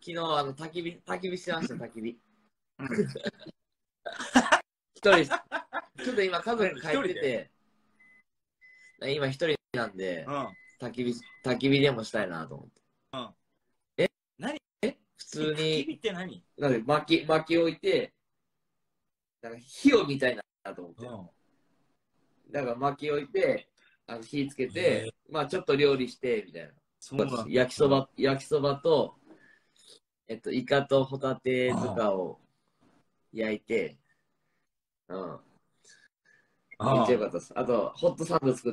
日焚き火してました、焚き火。一人、ちょっと今家族帰ってて、今一人なんで、焚き火でもしたいなと思って。 何？ 普通に、 焚き火って何？ なんで薪置いて、なんか火を見たいなと思って。だから薪置いて、火つけて、まあちょっと料理して、みたいな。焼きそばと、イカとホタテ塚を焼いて、めっちゃよかったです。あと、ホットサンド作って。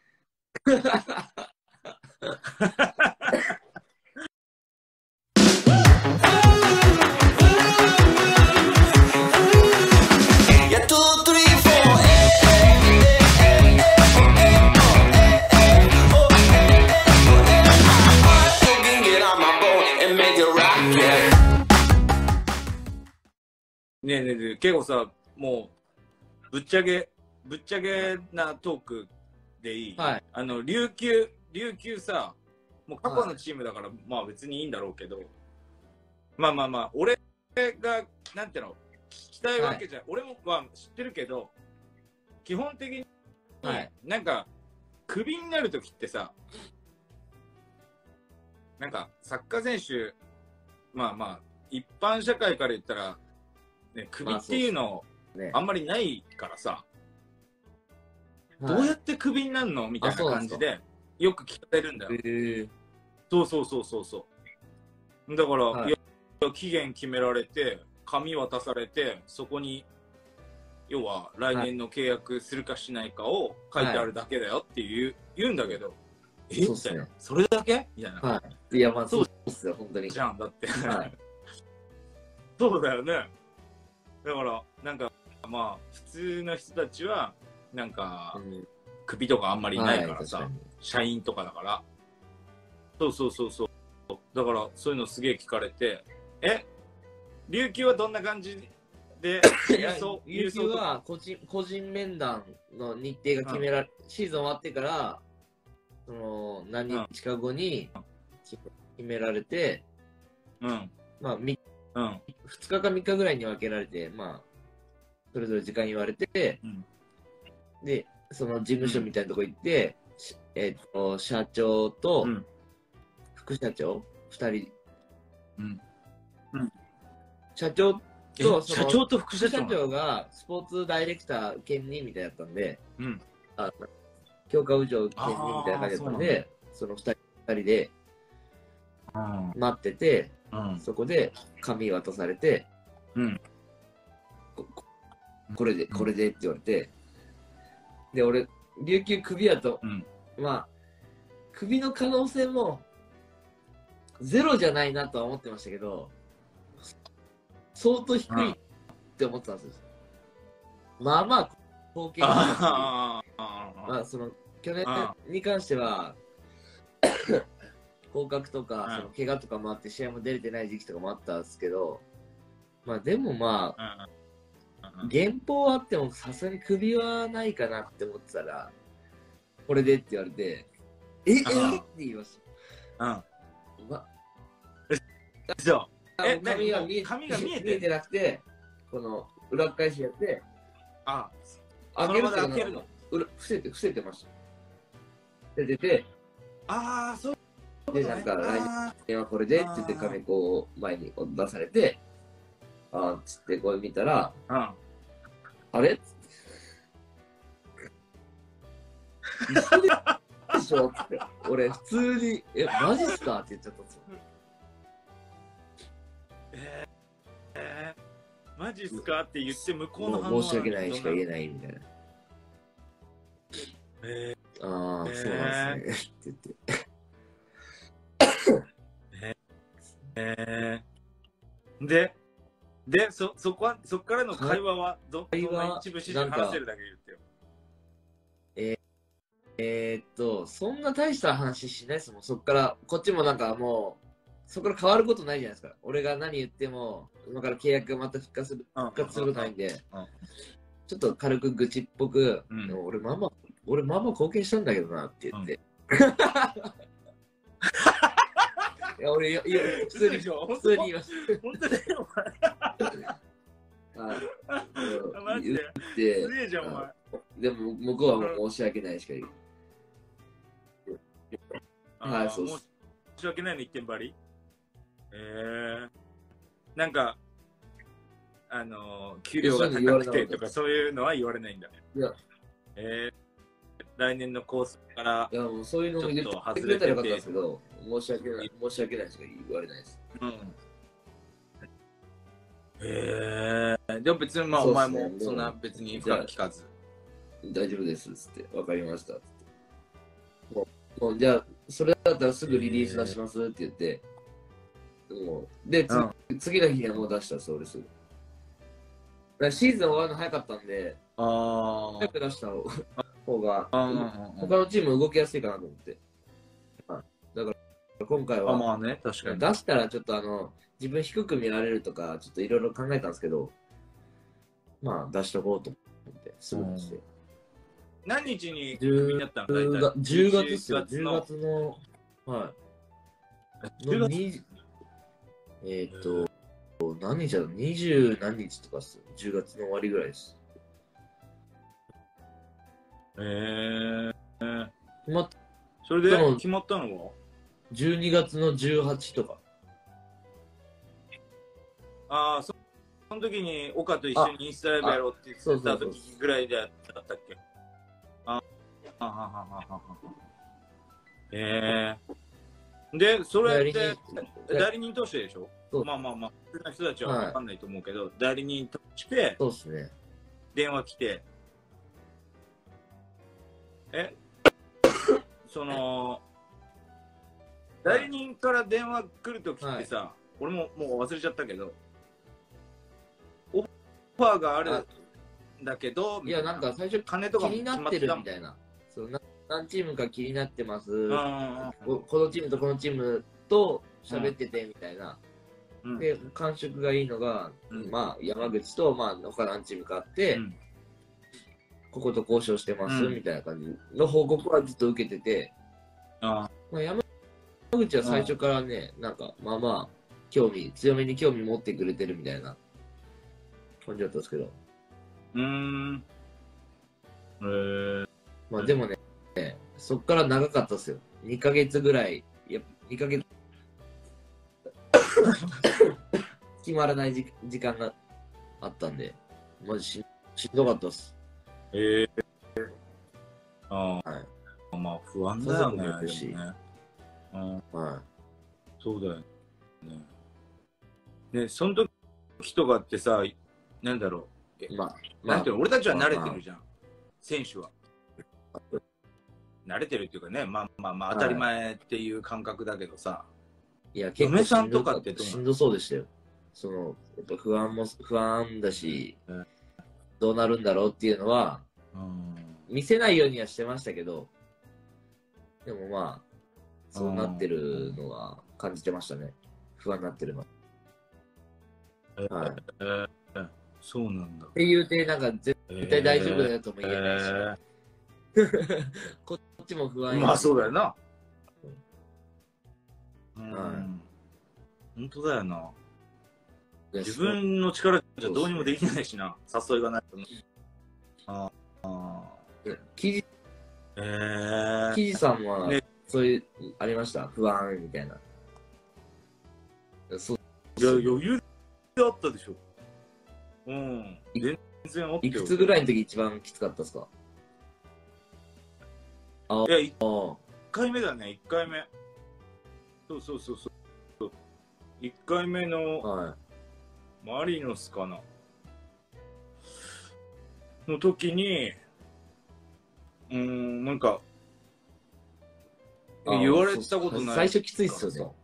ねえねえねえ、結構さ、もう、ぶっちゃけなトークでいい？ はい。 琉球さ、もう過去のチームだから、まあ別にいいんだろうけど、まあ、俺が、なんていうの、聞きたいわけじゃ、俺も、まあ知ってるけど、基本的に、なんか、クビになるときってさ、なんか、サッカー選手、まあ、一般社会から言ったら、ね、クビっていうの、あんまりないからさ、どうやってクビになるのみたいな感じで、よく聞かれるんだよ。そうだから、期限決められて、紙渡されて、そこに、要は来年の契約するかしないかを書いてあるだけだよって言うんだけど、みたいな。それだけみたいな。 いや、まあそうですよ、本当に。 じゃん、だって。そうだよね。だから、なんか、まあ、普通の人たちは、なんか、首とかあんまりないからさ、社員とかだから。そう。だから、そういうのすげえ聞かれて、琉球はどんな感じで、 琉球は個人面談の日程が決められ、シーズン終わってから、何日か後に決められて、まあ、2日か3日ぐらいに分けられて、まあ、それぞれ時間言われて、で、その事務所みたいなとこ行って、社長と副社長2人、社長と副社長がスポーツダイレクター兼任みたいだったんで、強化部長兼任みたいな感じだったんで、その2人で待ってて、そこで紙渡されて、これでって言われて、で、俺、琉球クビやと、まあ、クビの可能性もゼロじゃないなとは思ってましたけど、相当低いって思ってたんですよ。まあまあ、貢献したし、まあ、去年に関しては、降格とか、怪我とかもあって、試合も出れてない時期とかもあったんですけど、まあでもまあ、減俸はあってもさすがにクビはないかなって思ってたら、これでって言われて、って言いました。紙が見えてなくて、この裏返しやって、開けるの伏せてました。で、出て、で、なんか、来年はこれでって言って紙こう前に出されて、つってこれ見たら、あれ一緒でしょって、俺普通に、マジっすかって言っちゃったんですよ。 マジっすかって言って向こうの反応は申し訳ないしか言えないみたいな。そうなんですねって言って。 で、そっからの会話はどんな一部始終話せるだけ言ってよ。 そんな大した話しないですもん。そっから、こっちもなんかもう、そこから変わることないじゃないですか。俺が何言っても、今から契約がまた復活することないんで、ちょっと軽く愚痴っぽく、俺まあまあ貢献したんだけどなって言って。 や、俺、いや、普通に、普通に言います。 本当だよ、お前。マジで。すげえじゃん、お前。 でも、向こうはもう申し訳ないしか言う。はい、そうです。 申し訳ないの一点張り。なんか、給料が高くてとかそういうのは言われないんだね。 いや、 来年のコースからいやもうそういうのも言ってくれたらよかったんですけど、申し訳ないしか言われないです。 でも別にまあ、お前もそんな別に深く聞かず。 大丈夫ですっつって、わかりましたっつって。もうじゃあ、それだったらすぐリリース出しますって言って、で、次の日にはもう出したんです、俺すぐ。シーズン終わるの早かったんで、早く出した方が、他のチーム動きやすいかなと思って。だから今回は、 まあね、確かに出したらちょっと自分低く見られるとか、ちょっといろいろ考えたんですけど、まあ出しとこうと思って、すぐ出して。 何日にクビになったの ？10月ですよ、10月の、はい。何日だろう、20何日とかっす。10月の終わりぐらいです。 それで決まったのは 12月の18とか。 ああ、その時に岡と一緒にインスタライブやろうって言ってた時ぐらいだったっけ。で、それって代理人としてでしょ。まあまあまあ、普通の人たちは分かんないと思うけど、代理人として、 そうですね。 電話来て、代理人から電話来るときってさ、俺ももう忘れちゃったけど、オファーがあるんだけど、 いや、なんか最初、 金とか気になってるみたいな。何チームか気になってます。このチームとこのチームと喋っててみたいな。で、感触がいいのが、まあ、山口と、まあ、他何チームかあって、ここと交渉してます、みたいな感じの報告はずっと受けてて、まあ、山口は最初からね、なんか、まあまあ、強めに興味持ってくれてるみたいな感じだったんですけど。まあでもね、そっから長かったっすよ。2ヶ月ぐらい、2ヶ月決まらない時間があったんで、マジしんどかったっす。 まあ不安だよね。そうだよね。ね、その時とかってさ、なんだろう。なんていうの、俺たちは慣れてるじゃん。選手は。慣れてるっていうかね、まあ当たり前っていう感覚だけどさ。 いや、結構しんどそうでしたよ。やっぱ不安だし、どうなるんだろうっていうのは、見せないようにはしてましたけど、でもまあ、そうなってるのは感じてましたね。不安になってるの。 そうなんだ。 って言うて、なんか絶対大丈夫だよとも言えないし。こっちも不安。 まあそうだよな。本当だよな。自分の力じゃどうにもできないしな、誘いがないと。 記事さんは、そういう、ありました不安みたいな。 いや、余裕であったでしょ。全然あったよ。 いくつぐらいの時一番きつかったですか？ いや、1回目だね、1回目。そう。1回目の、マリノスかなの時に、なんか、言われたことない。 最初きついっすよ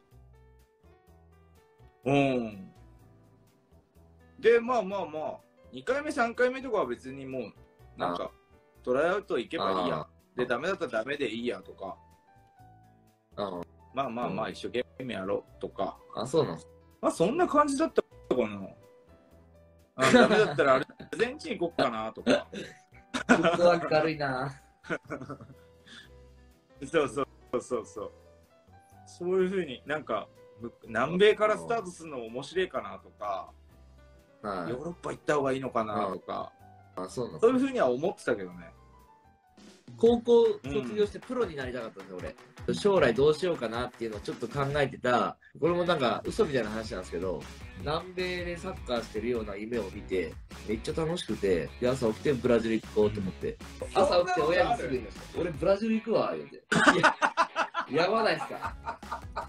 ね。で、まあ、2回目、3回目とかは別にもう、なんか、トライアウト行けばいいや。で、ダメだったらダメでいいやとか。まあ、一生懸命やろうとか。 そうなんです。 まあ、そんな感じだったかな。ダメだったらアルゼンチン行こっかなとか。 フットワーク軽いな。 そう。 そういうふうになんか南米からスタートするのも面白いかなとか、 はい。 ヨーロッパ行った方がいいのかなとか、 そうなんですそういうふうには思ってたけどね。 高校卒業してプロになりたかったんですよ、俺。将来どうしようかなっていうのをちょっと考えてた、これもなんか嘘みたいな話なんですけど、南米でサッカーしてるような夢を見て、めっちゃ楽しくて、で朝起きてブラジル行こうと思って、朝起きて親にすぐ言いました。俺ブラジル行くわ、言うて。いや、やばないっすか。